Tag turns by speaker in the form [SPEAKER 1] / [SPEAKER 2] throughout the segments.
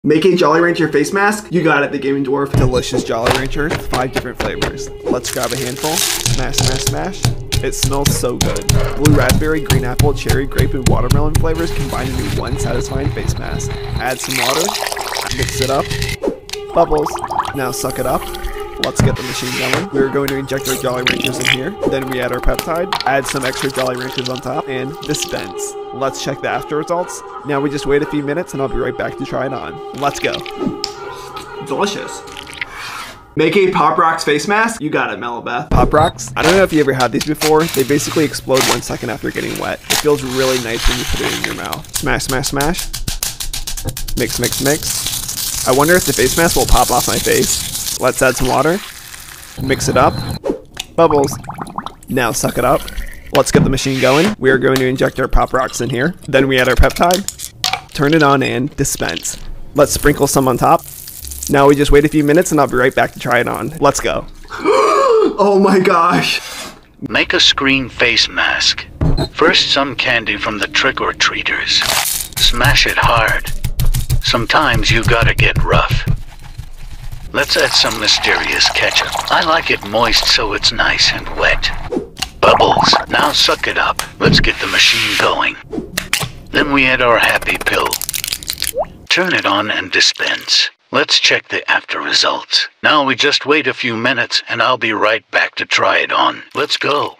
[SPEAKER 1] Make a Jolly Rancher face mask. You got it, the Gaming Dwarf. Delicious Jolly Rancher, 5 different flavors. Let's grab a handful. Smash, smash, smash. It smells so good. Blue raspberry, green apple, cherry, grape, and watermelon flavors combined into one satisfying face mask. Add some water. Mix it up. Bubbles. Now suck it up. Let's get the machine going. We're going to inject our Jolly Ranchers in here. Then we add our peptide, add some extra Jolly Ranchers on top, and dispense. Let's check the after results. Now we just wait a few minutes and I'll be right back to try it on. Let's go. Delicious. Make a Pop Rocks face mask. You got it, Mellowbeth. Pop Rocks? I don't know if you ever had these before. They basically explode 1 second after getting wet. It feels really nice when you put it in your mouth. Smash, smash, smash. Mix, mix, mix. I wonder if the face mask will pop off my face. Let's add some water. Mix it up. Bubbles. Now suck it up. Let's get the machine going. We are going to inject our Pop Rocks in here. Then we add our peptide. Turn it on and dispense. Let's sprinkle some on top. Now we just wait a few minutes and I'll be right back to try it on. Let's go. Oh my gosh.
[SPEAKER 2] Make a screen face mask. First, some candy from the trick-or-treaters. Smash it hard. Sometimes you gotta get rough. Let's add some mysterious ketchup. I like it moist so it's nice and wet. Bubbles. Now suck it up. Let's get the machine going. Then we add our happy pill. Turn it on and dispense. Let's check the after results. Now we just wait a few minutes and I'll be right back to try it on. Let's go.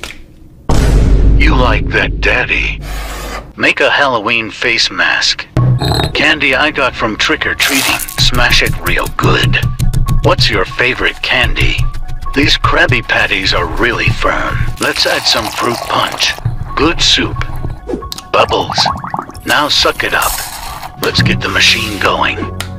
[SPEAKER 2] You like that, Daddy? Make a Halloween face mask. Candy I got from trick-or-treating. Smash it real good. What's your favorite candy? These Krabby Patties are really firm. Let's add some fruit punch. Good soup. Bubbles. Now suck it up. Let's get the machine going.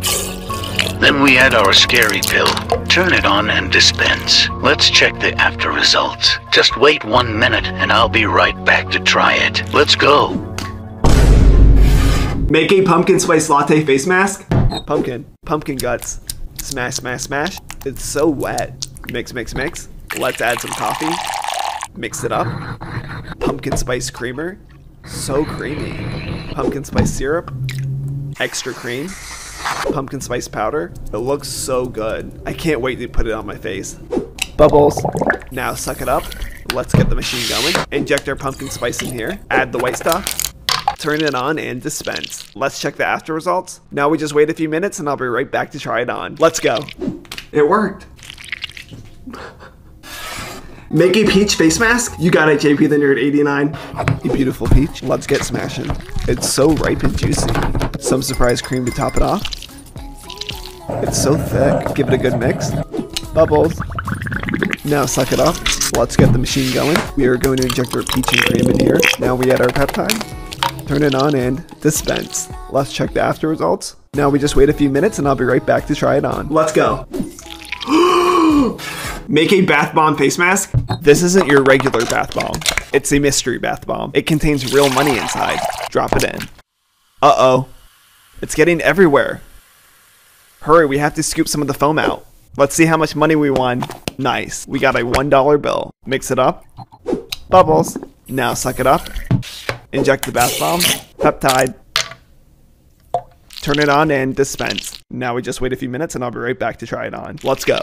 [SPEAKER 2] Then we add our scary pill. Turn it on and dispense. Let's check the after results. Just wait 1 minute and I'll be right back to try it. Let's go.
[SPEAKER 1] Make a pumpkin spice latte face mask. Pumpkin guts. Smash, smash, smash. It's so wet. Mix, mix, mix. Let's add some coffee. Mix it up. Pumpkin spice creamer. So creamy. Pumpkin spice syrup. Extra cream. Pumpkin spice powder. It looks so good. I can't wait to put it on my face. Bubbles. Now suck it up. Let's get the machine going. Inject our pumpkin spice in here. Add the white stuff. Turn it on and dispense. Let's check the after results. Now we just wait a few minutes and I'll be right back to try it on. Let's go. It worked. Make a peach face mask. You got it, JP the Nerd 89. You beautiful peach. Let's get smashing. It's so ripe and juicy. Some surprise cream to top it off. It's so thick. Give it a good mix. Bubbles. Now suck it up. Let's get the machine going. We are going to inject our peach and cream in here. Now we add our peptide. Turn it on and dispense. Let's check the after results. Now we just wait a few minutes and I'll be right back to try it on. Let's go. Make a bath bomb face mask. This isn't your regular bath bomb. It's a mystery bath bomb. It contains real money inside. Drop it in. Uh-oh. It's getting everywhere. Hurry, we have to scoop some of the foam out. Let's see how much money we won. Nice. We got a $1 bill. Mix it up. Bubbles. Now suck it up. Inject the bath bomb. Peptide. Turn it on and dispense. Now we just wait a few minutes and I'll be right back to try it on. Let's go.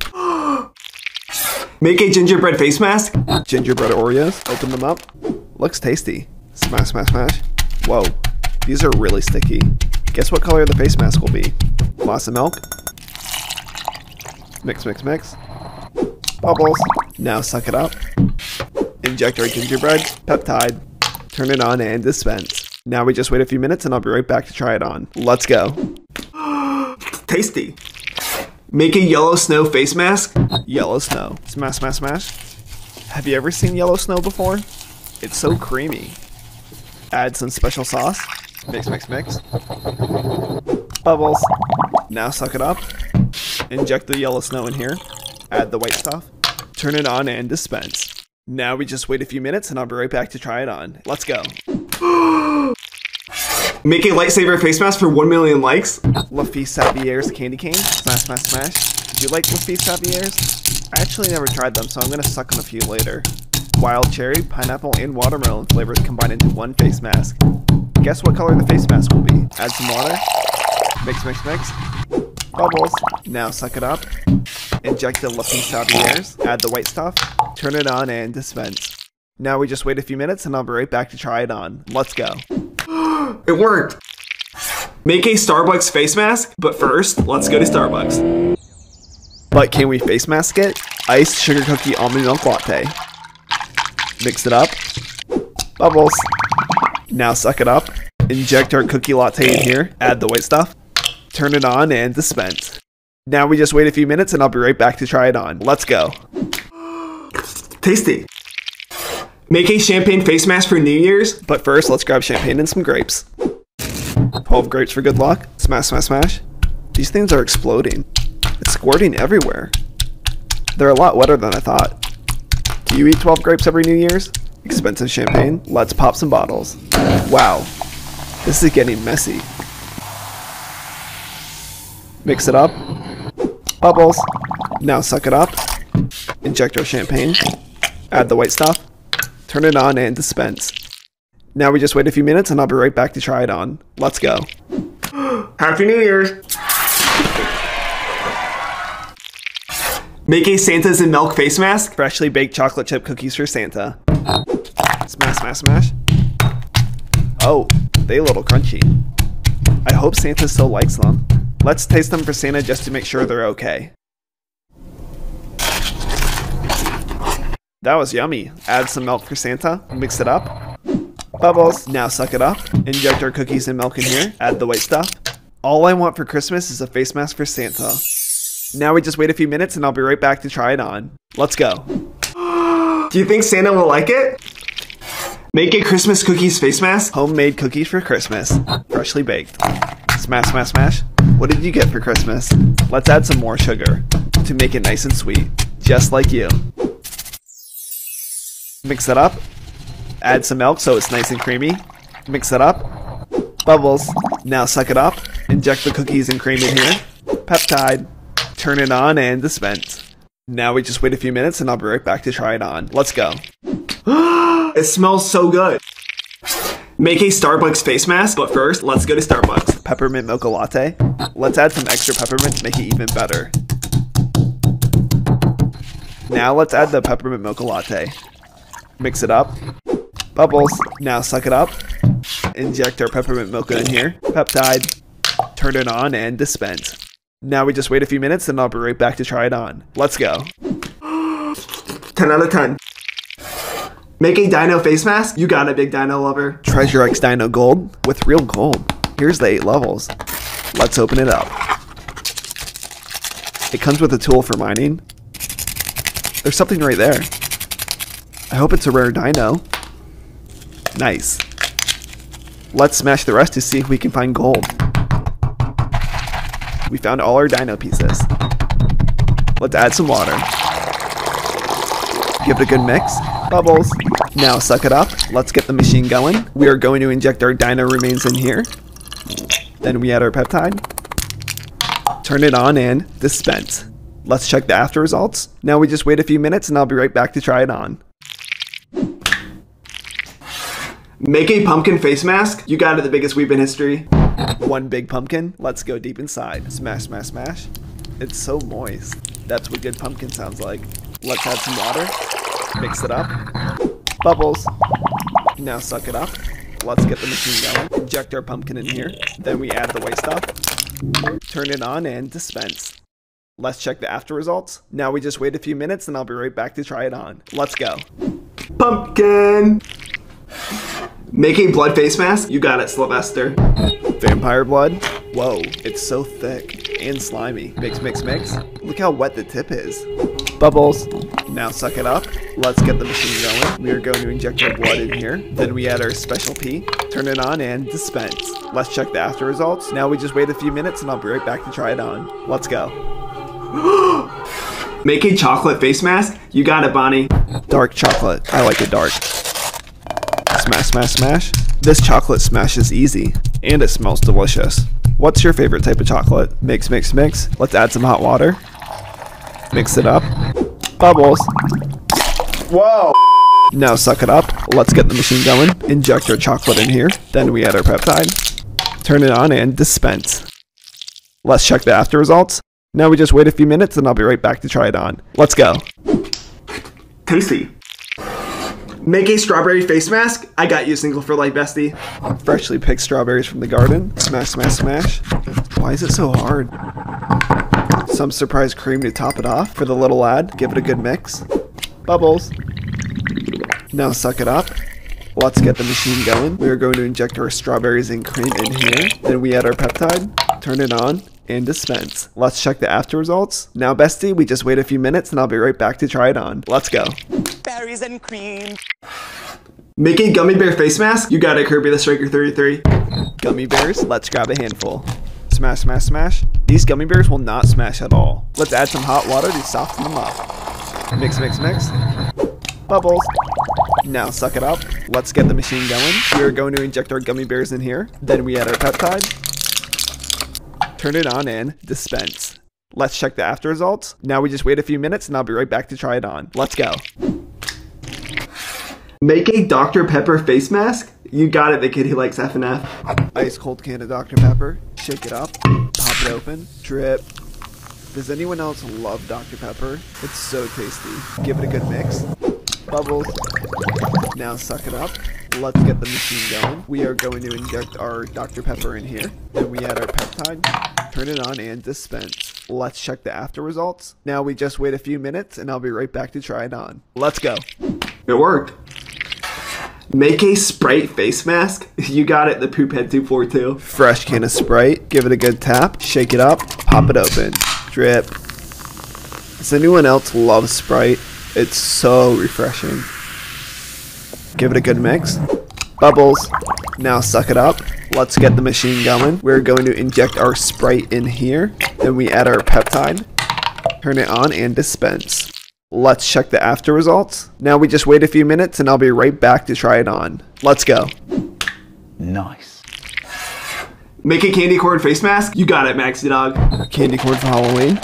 [SPEAKER 1] Make a gingerbread face mask. Gingerbread Oreos. Open them up. Looks tasty. Smash, smash, smash. Whoa. These are really sticky. Guess what color the face mask will be? Glass of milk. Mix, mix, mix. Bubbles. Now suck it up. Inject our gingerbread. Peptide. Turn it on and dispense. Now we just wait a few minutes and I'll be right back to try it on. Let's go. Tasty. Make a yellow snow face mask. Yellow snow. Smash, smash, smash. Have you ever seen yellow snow before? It's so creamy. Add some special sauce. Mix, mix, mix. Bubbles. Now suck it up. Inject the yellow snow in here. Add the white stuff. Turn it on and dispense. Now we just wait a few minutes and I'll be right back to try it on. Let's go. Make a lightsaber face mask for 1 million likes. Luffy Savier's candy cane. Smash, smash, smash. Do you like Luffy Savier's? I actually never tried them, so I'm gonna suck on a few later. Wild cherry, pineapple, and watermelon flavors combined into one face mask. Guess what color the face mask will be? Add some water. Mix, mix, mix. Bubbles. Now suck it up. Inject the Lipton Saviers. Add the white stuff. Turn it on and dispense. Now we just wait a few minutes and I'll be right back to try it on. Let's go. It worked! Make a Starbucks face mask, but first, let's go to Starbucks. But can we face mask it? Iced sugar cookie almond milk latte. Mix it up. Bubbles. Now suck it up. Inject our cookie latte in here. Add the white stuff. Turn it on and dispense. Now we just wait a few minutes and I'll be right back to try it on. Let's go. Tasty. Make a champagne face mask for New Year's. But first, let's grab champagne and some grapes. 12 grapes for good luck. Smash, smash, smash. These things are exploding. It's squirting everywhere. They're a lot wetter than I thought. Do you eat 12 grapes every New Year's? Expensive champagne. Let's pop some bottles. Wow. This is getting messy. Mix it up. Bubbles. Now suck it up. Inject our champagne. Add the white stuff. Turn it on and dispense. Now we just wait a few minutes and I'll be right back to try it on. Let's go. Happy New Year's! Make a Santa's in Milk face mask. Freshly baked chocolate chip cookies for Santa. Smash, smash, smash. Oh, they a little crunchy. I hope Santa still likes them. Let's taste them for Santa just to make sure they're okay. That was yummy. Add some milk for Santa. Mix it up. Bubbles. Now suck it up. Inject our cookies and milk in here. Add the white stuff. All I want for Christmas is a face mask for Santa. Now we just wait a few minutes and I'll be right back to try it on. Let's go. Do you think Santa will like it? Make a Christmas cookies face mask. Homemade cookies for Christmas. Freshly baked. Smash, smash, smash. What did you get for Christmas? Let's add some more sugar to make it nice and sweet. Just like you. Mix it up. Add some milk so it's nice and creamy. Mix it up. Bubbles. Now suck it up. Inject the cookies and cream in here. Peptide. Turn it on and dispense. Now we just wait a few minutes and I'll be right back to try it on. Let's go. It smells so good. Make a Starbucks face mask, but first, let's go to Starbucks. Peppermint mocha latte. Let's add some extra peppermint to make it even better. Now let's add the peppermint mocha latte. Mix it up. Bubbles. Now suck it up. Inject our peppermint mocha in here. Peptide. Turn it on and dispense. Now we just wait a few minutes and I'll be right back to try it on. Let's go. 10 out of 10. Make a dino face mask. You got it, big dino lover. Treasure X Dino Gold with real gold. Here's the 8 levels. Let's open it up. It comes with a tool for mining. There's something right there. I hope it's a rare dino. Nice. Let's smash the rest to see if we can find gold. We found all our dino pieces. Let's add some water. Give it a good mix. Bubbles. Now suck it up. Let's get the machine going. We are going to inject our dino remains in here. Then we add our peptide. Turn it on and dispense. Let's check the after results. Now we just wait a few minutes and I'll be right back to try it on. Make a pumpkin face mask. You got it, the biggest weep in history. One big pumpkin. Let's go deep inside. Smash, smash, smash. It's so moist. That's what good pumpkin sounds like. Let's add some water. Mix it up. Bubbles. Now suck it up. Let's get the machine going. Inject our pumpkin in here. Then we add the white stuff. Turn it on and dispense. Let's check the after results. Now we just wait a few minutes and I'll be right back to try it on. Let's go. Pumpkin! Make a blood face mask. You got it, Sylvester. Vampire blood. Whoa, it's so thick and slimy. Mix, mix, mix. Look how wet the tip is. Bubbles. Now suck it up. Let's get the machine going. We are going to inject our blood in here. Then we add our special P. Turn it on and dispense. Let's check the after results. Now we just wait a few minutes and I'll be right back to try it on. Let's go. Make a chocolate face mask. You got it, Bonnie. Dark chocolate. I like it dark. Smash, smash, smash. This chocolate smash is easy. And it smells delicious. What's your favorite type of chocolate? Mix, mix, mix. Let's add some hot water. Mix it up. Bubbles. Whoa! Now suck it up. Let's get the machine going. Inject our chocolate in here. Then we add our peptide. Turn it on and dispense. Let's check the after results. Now we just wait a few minutes and I'll be right back to try it on. Let's go. Tasty. Make a strawberry face mask. I got you, Single for Life, bestie. Freshly picked strawberries from the garden. Smash, smash, smash. Why is it so hard? Some surprise cream to top it off for the little lad. Give it a good mix. Bubbles. Now suck it up. Let's get the machine going. We are going to inject our strawberries and cream in here. Then we add our peptide, turn it on, and dispense. Let's check the after results. Now, bestie, we just wait a few minutes and I'll be right back to try it on. Let's go.
[SPEAKER 3] Berries and cream.
[SPEAKER 1] Make a gummy bear face mask. You got it, Kirby the Striker 33. Gummy bears, let's grab a handful. Smash, smash, smash. These gummy bears will not smash at all. Let's add some hot water to soften them up. Mix, mix, mix. Bubbles. Now suck it up. Let's get the machine going. We are going to inject our gummy bears in here. Then we add our peptide. Turn it on and dispense. Let's check the after results. Now we just wait a few minutes and I'll be right back to try it on. Let's go. Make a Dr. Pepper face mask. You got it, the kid who likes F&F. Ice cold can of Dr. Pepper. Shake it up. Pop it open. Drip. Does anyone else love Dr. Pepper? It's so tasty. Give it a good mix. Bubbles. Now suck it up. Let's get the machine going. We are going to inject our Dr. Pepper in here. Then we add our peptide, turn it on, and dispense. Let's check the after results. Now we just wait a few minutes and I'll be right back to try it on. Let's go. It worked. Make a Sprite face mask. You got it, the Poop Head 242. Fresh can of Sprite. Give it a good tap. Shake it up. Pop it open. Drip. Does anyone else love Sprite? It's so refreshing. Give it a good mix. Bubbles. Now suck it up. Let's get the machine going. We're going to inject our Sprite in here. Then we add our peptide. Turn it on and dispense. Let's check the after results. Now we just wait a few minutes and I'll be right back to try it on. Let's go.
[SPEAKER 2] Nice.
[SPEAKER 1] Make a candy corn face mask. You got it, Maxi Dog. Candy corn for Halloween.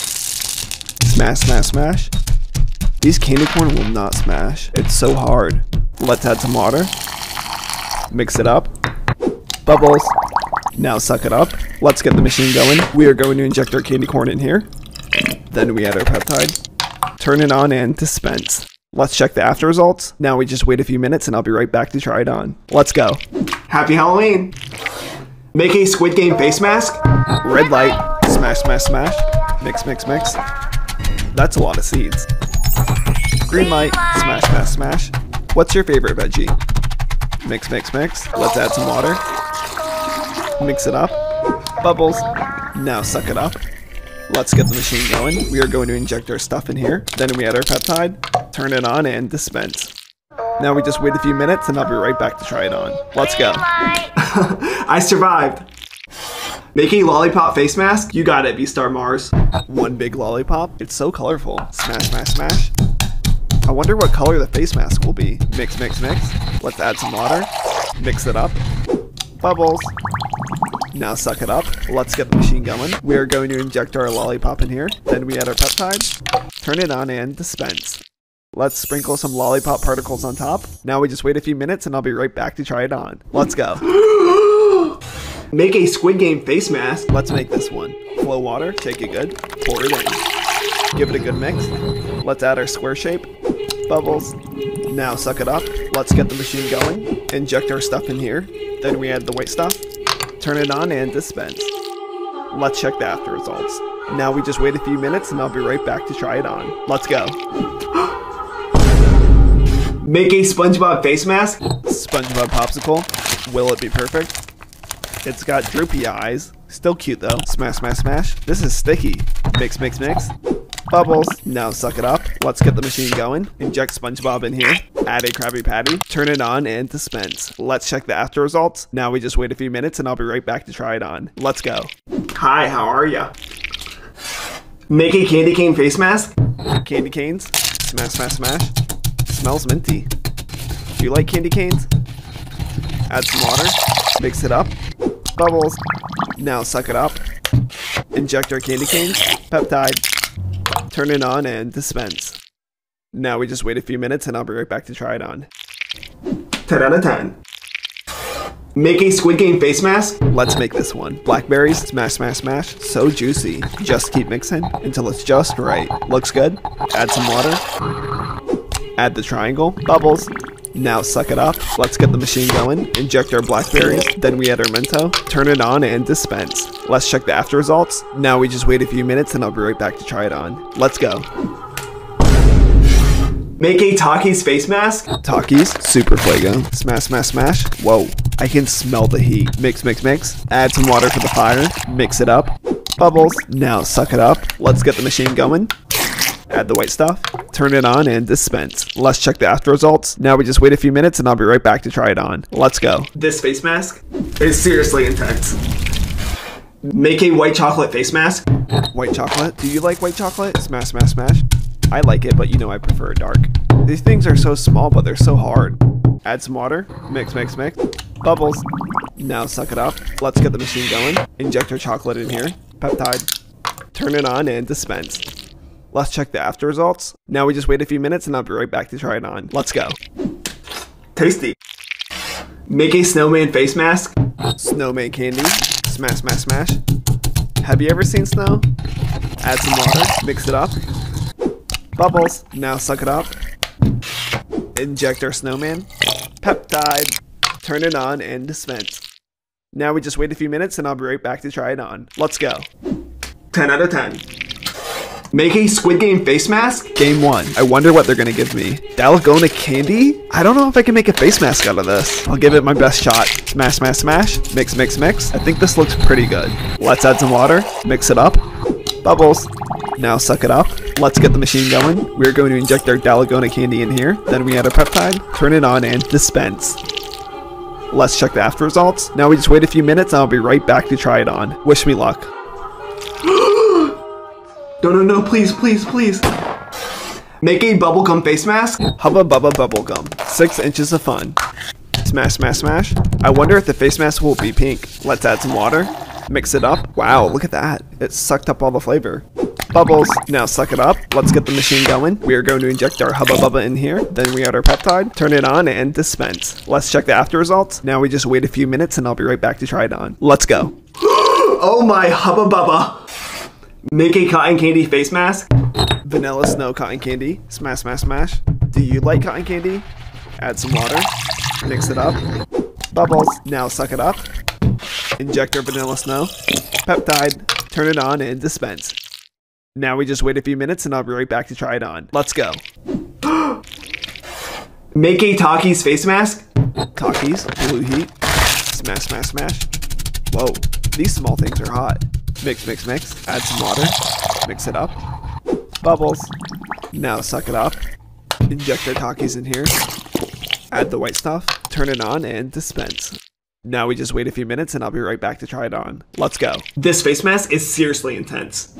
[SPEAKER 1] Smash, smash, smash. These candy corn will not smash. It's so hard. Let's add some water. Mix it up. Bubbles. Now suck it up. Let's get the machine going. We are going to inject our candy corn in here. Then we add our peptide. Turn it on and dispense. Let's check the after results. Now we just wait a few minutes and I'll be right back to try it on. Let's go. Happy Halloween. Make a Squid Game face mask. Red light. Smash, smash, smash. Mix, mix, mix. That's a lot of seeds. Green light. Smash, smash, smash. What's your favorite veggie? Mix, mix, mix. Let's add some water. Mix it up. Bubbles. Now suck it up. Let's get the machine going. We are going to inject our stuff in here. Then we add our peptide, turn it on, and dispense. Now we just wait a few minutes and I'll be right back to try it on. Let's go. I survived. Make a lollipop face mask. You got it, V-Star Mars. One big lollipop. It's so colorful. Smash, smash, smash. I wonder what color the face mask will be. Mix, mix, mix. Let's add some water. Mix it up. Bubbles. Now suck it up. Let's get the machine going. We are going to inject our lollipop in here. Then we add our peptide, turn it on, and dispense. Let's sprinkle some lollipop particles on top. Now we just wait a few minutes and I'll be right back to try it on. Let's go. Make a Squid Game face mask. Let's make this one. Flow water, shake it good, pour it in. Give it a good mix. Let's add our square shape. Bubbles. Now suck it up. Let's get the machine going. Inject our stuff in here. Then we add the white stuff. Turn it on and dispense. Let's check the after results. Now we just wait a few minutes and I'll be right back to try it on. Let's go. Make a SpongeBob face mask. SpongeBob popsicle. Will it be perfect? It's got droopy eyes. Still cute though. Smash, smash, smash. This is sticky. Mix, mix, mix. Bubbles. Now suck it up. Let's get the machine going. Inject SpongeBob in here. Add a Krabby Patty. Turn it on and dispense. Let's check the after results. Now we just wait a few minutes and I'll be right back to try it on. Let's go. Hi, how are ya? Make a candy cane face mask. Candy canes. Smash, smash, smash. Smells minty. Do you like candy canes? Add some water. Mix it up. Bubbles. Now suck it up. Inject our candy canes. Peptide. Turn it on and dispense. Now we just wait a few minutes and I'll be right back to try it on. 10 out of 10. Make a Squid Game face mask. Let's make this one. Blackberries, smash, smash, smash. So juicy. Just keep mixing until it's just right. Looks good. Add some water. Add the triangle. Bubbles. Now suck it up. Let's get the machine going. Inject our blackberries. Then we add our Mento. Turn it on and dispense. Let's check the after results. Now we just wait a few minutes and I'll be right back to try it on. Let's go. Make a Takis face mask. Takis, Super Fuego. Smash, smash, smash. Whoa, I can smell the heat. Mix, mix, mix. Add some water for the fire. Mix it up. Bubbles. Now suck it up. Let's get the machine going. Add the white stuff. Turn it on and dispense. Let's check the after results. Now we just wait a few minutes and I'll be right back to try it on. Let's go. This face mask is seriously intense. Make a white chocolate face mask. White chocolate? Do you like white chocolate? Smash, smash, smash. I like it, but you know I prefer dark. These things are so small, but they're so hard. Add some water. Mix, mix, mix. Bubbles. Now suck it up. Let's get the machine going. Inject our chocolate in here. Peptide. Turn it on and dispense. Let's check the after results. Now we just wait a few minutes and I'll be right back to try it on. Let's go. Tasty. Make a snowman face mask. Snowman candy. Smash, smash, smash. Have you ever seen snow? Add some water. Mix it up. Bubbles. Now suck it up. Inject our snowman. Peptide. Turn it on and dispense. Now we just wait a few minutes and I'll be right back to try it on. Let's go. 10 out of 10. Make a Squid Game face mask. Game 1. I wonder what they're gonna give me. Dalgona candy? I don't know if I can make a face mask out of this. I'll give it my best shot. Smash, smash, smash. Mix, mix, mix. I think this looks pretty good. Let's add some water. Mix it up. Bubbles. Now suck it up. Let's get the machine going. We're going to inject our Dalgona candy in here. Then we add our peptide. Turn it on and dispense. Let's check the after results. Now we just wait a few minutes and I'll be right back to try it on. Wish me luck. No, please, please, please. Make a bubblegum face mask. Hubba Bubba Bubblegum. 6 inches of fun. Smash, smash, smash. I wonder if the face mask will be pink. Let's add some water. Mix it up. Wow, look at that. It sucked up all the flavor. Bubbles. Now suck it up. Let's get the machine going. We are going to inject our Hubba Bubba in here. Then we add our peptide. Turn it on and dispense. Let's check the after results. Now we just wait a few minutes and I'll be right back to try it on. Let's go. Oh my Hubba Bubba. Make a cotton candy face mask. Vanilla snow cotton candy. Smash, smash, smash. Do you like cotton candy? Add some water. Mix it up. Bubbles. Now suck it up. Inject our vanilla snow. Peptide. Turn it on and dispense. Now we just wait a few minutes and I'll be right back to try it on. Let's go. Make a Takis face mask. Takis. Blue heat. Smash, smash, smash. Whoa. These small things are hot. Mix, mix, mix. Add some water. Mix it up. Bubbles. Now suck it up. Inject our Takis in here. Add the white stuff. Turn it on and dispense. Now we just wait a few minutes and I'll be right back to try it on. Let's go. This face mask is seriously intense.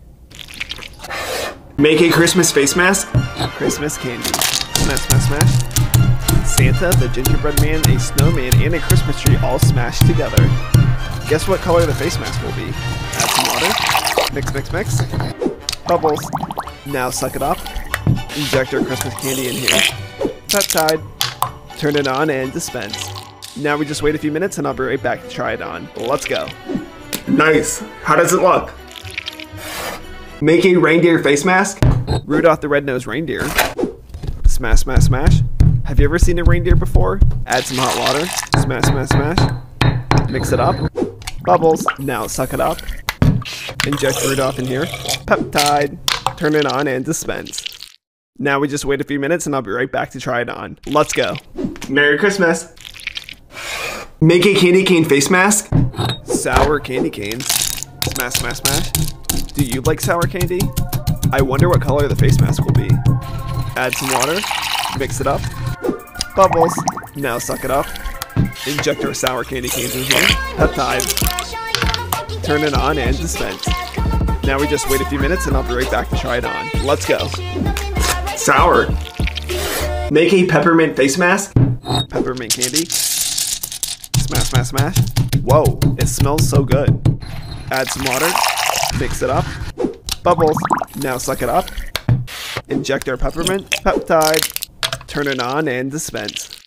[SPEAKER 1] Make a Christmas face mask. Christmas candy. Smash, smash, smash. Santa, the gingerbread man, a snowman, and a Christmas tree all smashed together. Guess what color the face mask will be? Add some water. Mix, mix, mix. Bubbles. Now suck it up. Inject our Christmas candy in here. Peptide. Turn it on and dispense. Now we just wait a few minutes and I'll be right back to try it on. Let's go. Nice. How does it look? Make a reindeer face mask. Rudolph the Red-Nosed Reindeer. Smash, smash, smash. Have you ever seen a reindeer before? Add some hot water. Smash, smash, smash. Mix it up. Bubbles. Now suck it up. Inject Rudolph in here. Peptide. Turn it on and dispense. Now we just wait a few minutes and I'll be right back to try it on. Let's go. Merry Christmas. Make a candy cane face mask. Sour candy canes. Smash, smash, smash. Do you like sour candy? I wonder what color the face mask will be. Add some water. Mix it up. Bubbles. Now suck it up. Inject our sour candy canes in here. Peptide. Turn it on and dispense. Now we just wait a few minutes and I'll be right back to try it on. Let's go. Sour. Make a peppermint face mask. Peppermint candy. Smash, smash, smash. Whoa, it smells so good. Add some water. Mix it up. Bubbles. Now suck it up. Inject our peppermint. Peptide. Turn it on and dispense.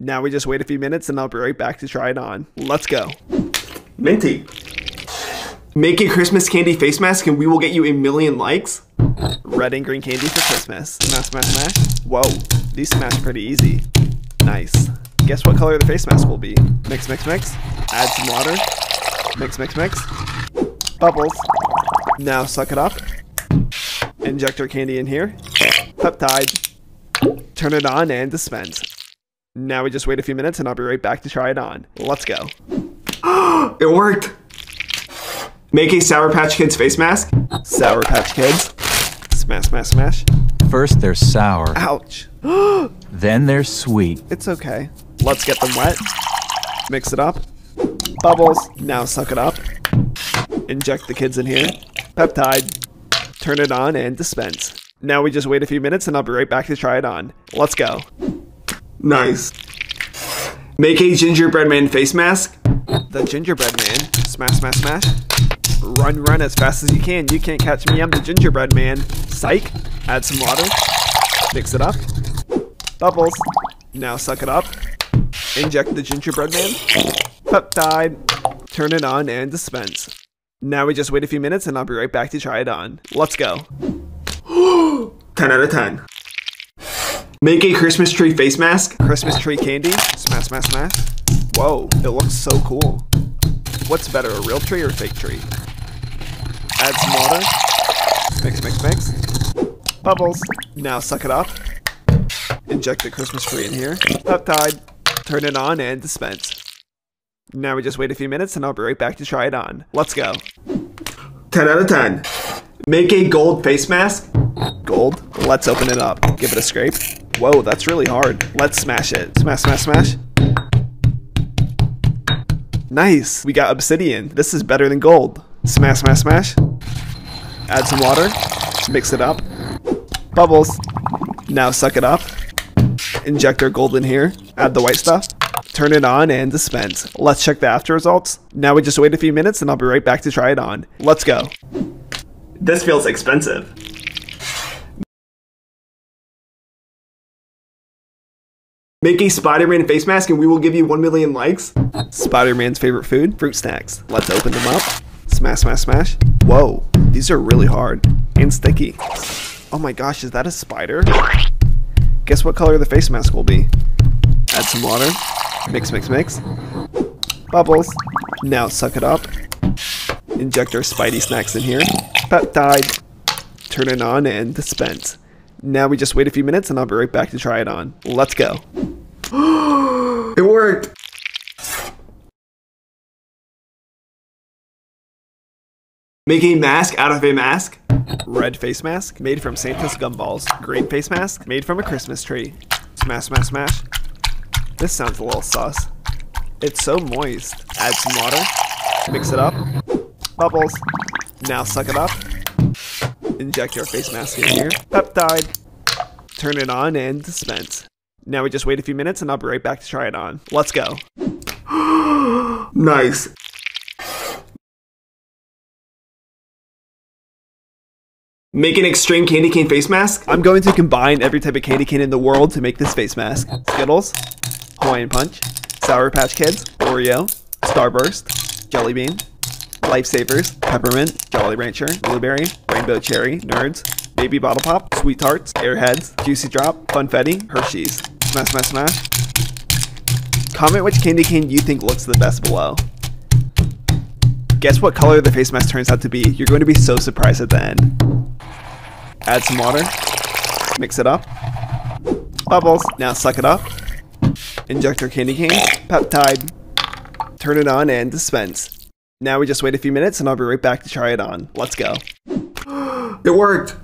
[SPEAKER 1] Now we just wait a few minutes and I'll be right back to try it on. Let's go.
[SPEAKER 4] Minty. Make a Christmas candy face mask and we will get you 1,000,000 likes.
[SPEAKER 1] Red and green candy for Christmas. Smash, smash, smash. Whoa, these smash pretty easy. Nice. Guess what color the face mask will be? Mix, mix, mix. Add some water. Mix, mix, mix. Bubbles. Now suck it up. Inject our candy in here. Peptide. Turn it on and dispense. Now we just wait a few minutes and I'll be right back to try it on. Let's go.
[SPEAKER 4] It worked. Make a Sour Patch Kids face mask.
[SPEAKER 1] Sour Patch Kids. Smash, smash, smash.
[SPEAKER 5] First they're sour,
[SPEAKER 1] Ouch.
[SPEAKER 5] then they're sweet.
[SPEAKER 1] It's okay. Let's get them wet. Mix it up. Bubbles. Now suck it up. Inject the kids in here. Peptide. Turn it on and dispense. Now we just wait a few minutes and I'll be right back to try it on. Let's go.
[SPEAKER 4] Nice. Make a gingerbread man face mask.
[SPEAKER 1] The gingerbread man. Smash, smash, smash. Run, run as fast as you can. You can't catch me, I'm the gingerbread man. Psych. Add some water. Mix it up. Bubbles. Now suck it up. Inject the gingerbread man. Peptide. Turn it on and dispense. Now we just wait a few minutes and I'll be right back to try it on. Let's go.
[SPEAKER 4] 10 out of 10. Make a Christmas tree face mask.
[SPEAKER 1] Christmas tree candy. Smash, smash, smash. Whoa, it looks so cool. What's better, a real tree or a fake tree? Add some water. Mix, mix, mix. Bubbles. Now suck it up. Inject the Christmas tree in here. Peptide. Turn it on and dispense. Now we just wait a few minutes and I'll be right back to try it on. Let's go.
[SPEAKER 4] 10 out of 10. Make a gold face mask.
[SPEAKER 1] Gold. Let's open it up. Give it a scrape. Whoa, that's really hard. Let's smash it. Smash, smash, smash. Nice. We got obsidian. This is better than gold. Smash, smash, smash. Add some water. Mix it up. Bubbles. Now suck it up. Inject our gold in here. Add the white stuff. Turn it on and dispense. Let's check the after results. Now we just wait a few minutes and I'll be right back to try it on. Let's go.
[SPEAKER 4] This feels expensive. Make a Spider-Man face mask and we will give you 1,000,000 likes.
[SPEAKER 1] Spider-Man's favorite food? Fruit snacks. Let's open them up. Smash, smash, smash. Whoa, these are really hard and sticky. Oh my gosh, is that a spider? Guess what color the face mask will be? Add some water. Mix, mix, mix. Bubbles. Now suck it up. Inject our Spidey snacks in here. Peptide. Turn it on and dispense. Now we just wait a few minutes and I'll be right back to try it on. Let's go.
[SPEAKER 4] It worked. Make a mask out of a mask.
[SPEAKER 1] Red face mask made from Santa's gumballs. Green face mask made from a Christmas tree. Smash, smash, smash. This sounds a little sus. It's so moist. Add some water. Mix it up. Bubbles. Now suck it up. Inject your face mask in here. Peptide. Turn it on and dispense. Now we just wait a few minutes and I'll be right back to try it on. Let's go.
[SPEAKER 4] Nice. Make an extreme candy cane face mask.
[SPEAKER 1] I'm going to combine every type of candy cane in the world to make this face mask. Skittles, Hawaiian Punch, Sour Patch Kids, Oreo, Starburst, Jelly Bean, Lifesavers, Peppermint, Jolly Rancher, Blueberry, Rainbow Cherry, Nerds, Baby Bottle Pop, Sweet Tarts, Airheads, Juicy Drop, Funfetti, Hershey's. Smash, smash, smash. Comment which candy cane you think looks the best below. Guess what color the face mask turns out to be. You're going to be so surprised at the end. Add some water. Mix it up. Bubbles. Now suck it up. Inject our candy cane. Peptide. Turn it on and dispense. Now we just wait a few minutes and I'll be right back to try it on. Let's go.
[SPEAKER 4] It worked.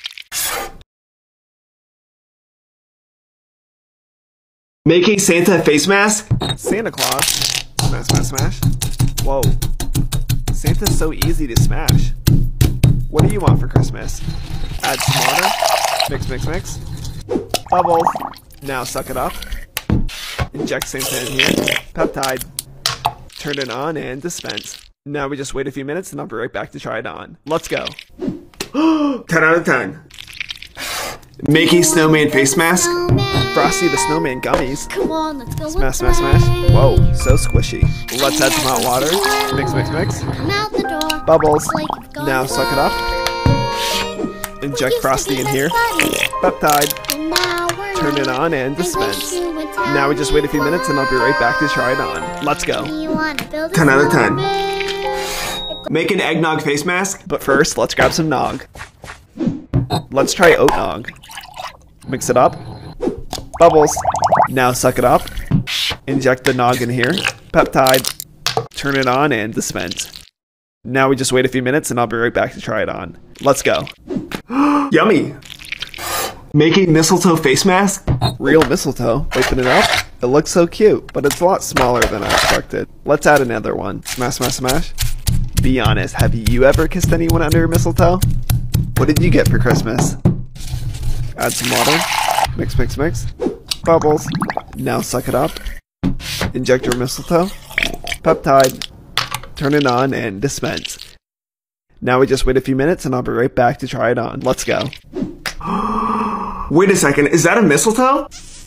[SPEAKER 4] Make a Santa face mask.
[SPEAKER 1] Santa Claus. Smash, smash, smash. Whoa. Santa's so easy to smash. What do you want for Christmas? Add some water. Mix, mix, mix. Bubbles. Now suck it up. Inject Santa in here. Peptide. Turn it on and dispense. Now we just wait a few minutes and I'll be right back to try it on. Let's go.
[SPEAKER 4] 10 out of 10. Make a snowman face mask.
[SPEAKER 1] Frosty the Snowman gummies.
[SPEAKER 6] Come on, let's go.
[SPEAKER 1] Smash, smash, smash. Whoa, so squishy. Let's add some hot water. Mix, mix, mix.
[SPEAKER 6] Come out the door.
[SPEAKER 1] Bubbles.
[SPEAKER 6] Like it's going
[SPEAKER 1] Now
[SPEAKER 6] to
[SPEAKER 1] suck it
[SPEAKER 6] fly.
[SPEAKER 1] up. Inject
[SPEAKER 6] Used to
[SPEAKER 1] Frosty
[SPEAKER 6] be
[SPEAKER 1] in
[SPEAKER 6] my
[SPEAKER 1] here.
[SPEAKER 6] buddy,
[SPEAKER 1] Peptide.
[SPEAKER 6] and now we're
[SPEAKER 1] Turn it
[SPEAKER 6] not.
[SPEAKER 1] on and
[SPEAKER 6] I wish
[SPEAKER 1] dispense.
[SPEAKER 6] you would tell
[SPEAKER 1] Now we just wait a few
[SPEAKER 6] me
[SPEAKER 1] minutes and I'll be right back to try it on. Let's go.
[SPEAKER 6] why you wanna build a
[SPEAKER 4] 10 out of 10.
[SPEAKER 6] snowman.
[SPEAKER 4] Make an eggnog face mask.
[SPEAKER 1] But first, let's grab some nog. Let's try oat nog. Mix it up. Bubbles. Now suck it up. Inject the nog in here. Peptide. Turn it on and dispense. Now we just wait a few minutes and I'll be right back to try it on. Let's go.
[SPEAKER 4] Yummy. Make a mistletoe face mask.
[SPEAKER 1] Real mistletoe. Open it up. It looks so cute, but it's a lot smaller than I expected. Let's add another one. Smash, smash, smash. Be honest, have you ever kissed anyone under mistletoe? What did you get for Christmas? Add some water. Mix, mix, mix. Bubbles. Now suck it up. Inject your mistletoe. Peptide. Turn it on and dispense. Now we just wait a few minutes and I'll be right back to try it on. Let's go.
[SPEAKER 4] Wait a second, is that a mistletoe?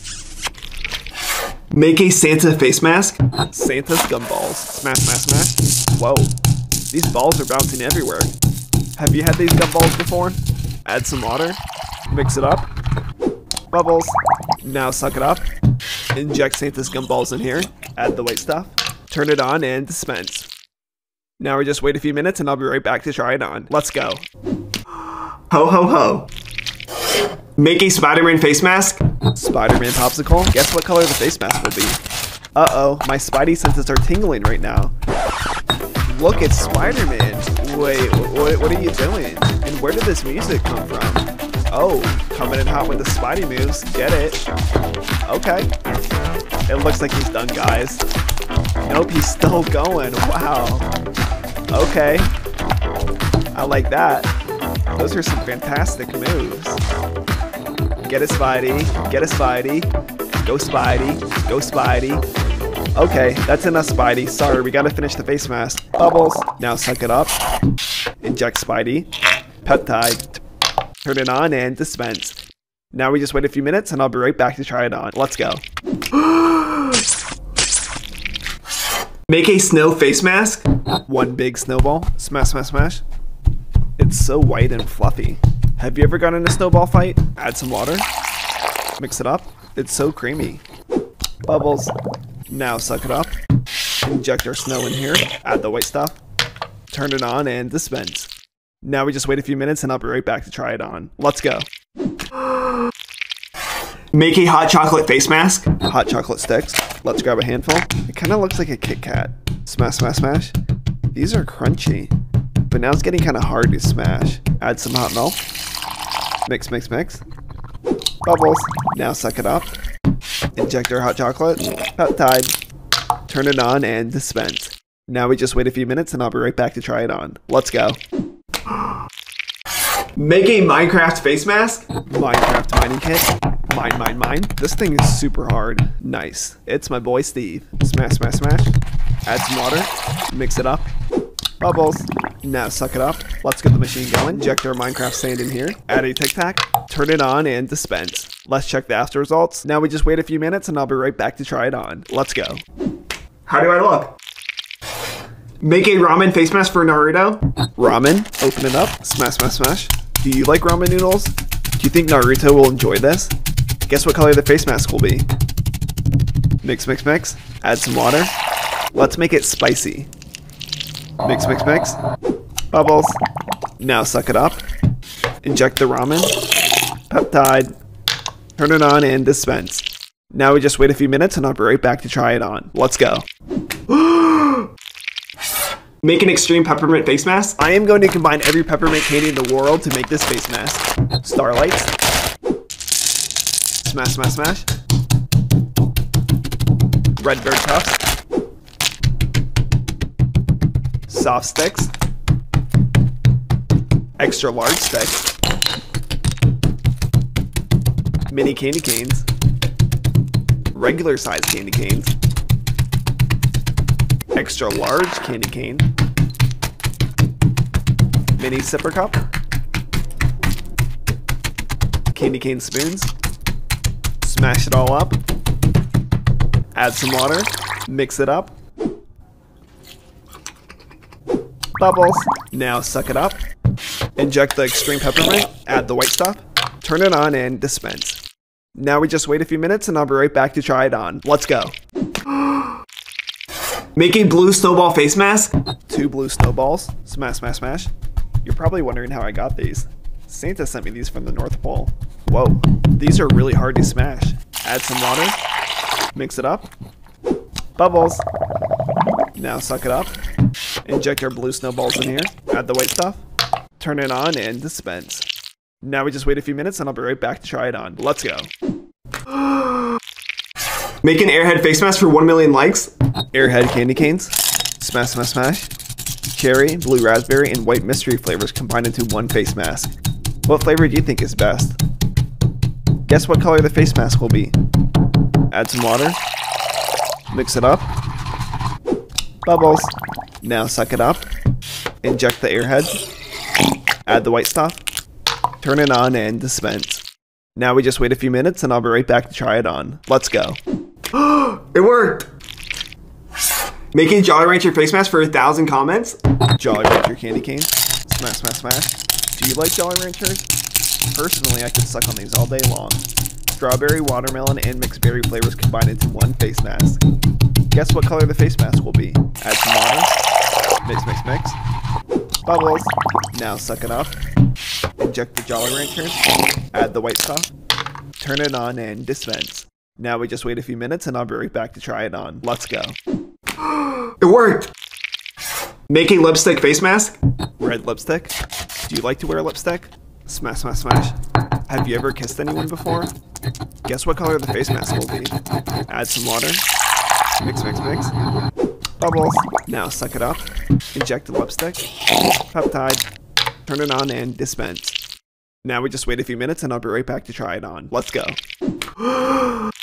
[SPEAKER 4] Make a Santa face mask.
[SPEAKER 1] Santa's gumballs. Smash, smash, smash. Whoa. These balls are bouncing everywhere. Have you had these gumballs before? Add some water. Mix it up. Bubbles. Now suck it up. Inject Santa's gumballs in here. Add the white stuff. Turn it on and dispense. Now we just wait a few minutes and I'll be right back to try it on. Let's go.
[SPEAKER 4] Ho ho ho. Make a Spider-Man face mask.
[SPEAKER 1] Spider-Man popsicle. Guess what color the face mask will be? Uh-oh, my spidey senses are tingling right now. Look, it's Spider-Man. Wait, what are you doing? And where did this music come from? Oh, coming in hot with the Spidey moves. Get it? Okay. It looks like he's done, guys. Nope, he's still going. Wow. Okay. I like that. Those are some fantastic moves. Get a Spidey. Get a Spidey. Go Spidey. Go Spidey. Okay, that's enough Spidey. Sorry, we gotta finish the face mask. Bubbles. Now suck it up. Inject Spidey. Peptide. Turn it on and dispense. Now we just wait a few minutes and I'll be right back to try it on. Let's go.
[SPEAKER 4] Make a snow face mask.
[SPEAKER 1] One big snowball. Smash, smash, smash. It's so white and fluffy. Have you ever gotten in a snowball fight? Add some water. Mix it up. It's so creamy. Bubbles. Now suck it up. Inject our snow in here. Add the white stuff. Turn it on and dispense. Now we just wait a few minutes and I'll be right back to try it on. Let's go.
[SPEAKER 4] Make a hot chocolate face mask.
[SPEAKER 1] Hot chocolate sticks. Let's grab a handful. It kind of looks like a Kit Kat. Smash, smash, smash. These are crunchy, but now it's getting kind of hard to smash. Add some hot milk. Mix, mix, mix. Bubbles. Now suck it up. Inject our hot chocolate. Peptide. Turn it on and dispense. Now we just wait a few minutes and I'll be right back to try it on. Let's go.
[SPEAKER 4] Make a Minecraft face mask.
[SPEAKER 1] Minecraft mining kit. Mine, mine, mine. This thing is super hard. Nice. It's my boy Steve. Smash, smash, smash. Add some water. Mix it up. Bubbles. Now suck it up. Let's get the machine going. Inject our Minecraft sand in here. Add a Tic Tac. Turn it on and dispense. Let's check the after results. Now we just wait a few minutes and I'll be right back to try it on. Let's go.
[SPEAKER 4] How do I look? Make a ramen face mask for Naruto.
[SPEAKER 1] Ramen. Open it up. Smash, smash, smash. Do you like ramen noodles? Do you think Naruto will enjoy this? Guess what color the face mask will be? Mix, mix, mix. Add some water. Let's make it spicy. Mix, mix, mix. Bubbles. Now suck it up. Inject the ramen. Peptide. Turn it on and dispense. Now we just wait a few minutes and I'll be right back to try it on. Let's go.
[SPEAKER 4] Make an extreme peppermint face mask.
[SPEAKER 1] I am going to combine every peppermint candy in the world to make this face mask. Starlights. Smash, smash, smash. Redbird Puffs. Soft sticks. Extra large sticks. Mini candy canes. Regular size candy canes. Extra large candy cane. Mini sipper cup. candy cane spoons. Smash it all up. Add some water. Mix it up. Bubbles. Now suck it up. Inject the extreme peppermint. Add the white stuff. Turn it on and dispense. Now we just wait a few minutes and I'll be right back to try it on. Let's go. Make a blue snowball face mask. 2 blue snowballs. Smash, smash, smash. You're probably wondering how I got these. Santa sent me these from the North Pole. Whoa, these are really hard to smash. Add some water. Mix it up. Bubbles. Now suck it up. Inject our blue snowballs in here. Add the white stuff. Turn it on and dispense. Now we just wait a few minutes and I'll be right back to try it on. Let's go. Make an airhead face mask for 1 million likes. Airhead candy canes. Smash, smash, smash. Cherry, blue raspberry, and white mystery flavors combined into one face mask. What flavor do you think is best? Guess what color the face mask will be. Add some water. Mix it up. Bubbles. Now suck it up. Inject the airhead. Add the white stuff. Turn it on and dispense. Now we just wait a few minutes and I'll be right back to try it on. Let's go. It worked! Make a Jolly Rancher face mask for 1,000 comments. Jolly Rancher candy cane. Smash, smash, smash. Do you like Jolly Ranchers? Personally, I could suck on these all day long. Strawberry, watermelon, and mixed berry flavors combined into one face mask. Guess what color the face mask will be. Add some water. Mix, mix, mix. Bubbles. Now suck it up. Inject the Jolly Rancher. Add the white stuff. Turn it on and dispense. Now we just wait a few minutes and I'll be right back to try it on. Let's go. It worked! Make a lipstick face mask. Red lipstick. Do you like to wear lipstick? Smash, smash, smash. Have you ever kissed anyone before? Guess what color the face mask will be. Add some water. Mix, mix, mix. Bubbles. Now suck it up. Inject the lipstick. Peptide. Turn it on and dispense. Now we just wait a few minutes and I'll be right back to try it on. Let's go.